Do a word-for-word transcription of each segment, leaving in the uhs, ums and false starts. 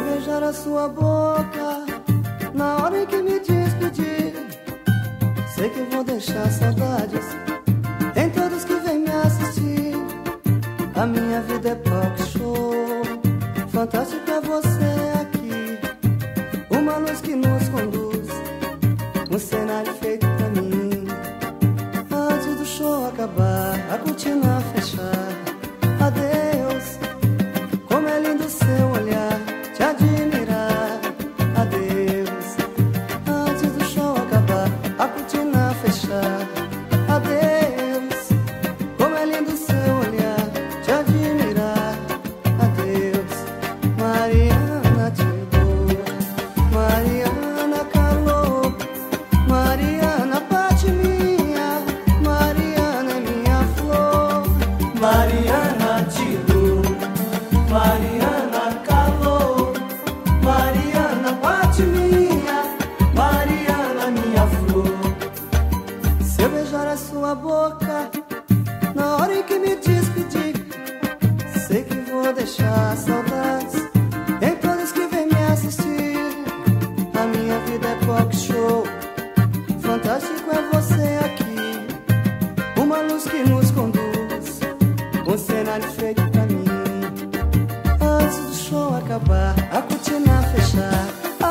beijar a sua boca na hora em que me despedir, sei que vou deixar saudades em todos que vêm me assistir. A minha vida é talk show, fantástico é você aqui, uma luz que nos conduz, um cenário feito pra mim. Antes do show acabar, a cortina fechar, adeus, como é lindo seu olhar, te admirar, adeus. Antes do show acabar, a cortina fechar, adeus, como é lindo seu olhar, te admirar, adeus. Mariana chegou, Mariana calou, Mariana bate minha, Mariana é minha flor. Mariana tirou, Mariana calou, Mariana bate minha, Mariana minha flor. Se eu beijar a sua boca na hora em que me despedir, sei que vou deixar saudades em todos que vêm me assistir. A minha vida é talk show, fantástico é você aqui, uma luz que nos conduz, um cenário feito pra mim. Antes do show acabar, a cortina fechar,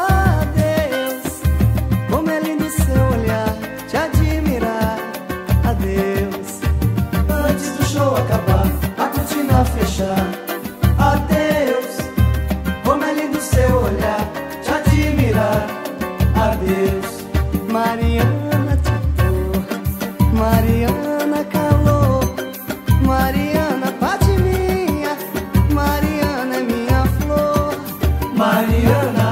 adeus, como é lindo seu olhar, te admirar, adeus. Antes do show acabar, a cortina fechar, adeus, como é lindo seu olhar, te admirar, adeus. Mariana tirou, Mariana calou, Mariana bate minha, Mariana é minha flor. Mariana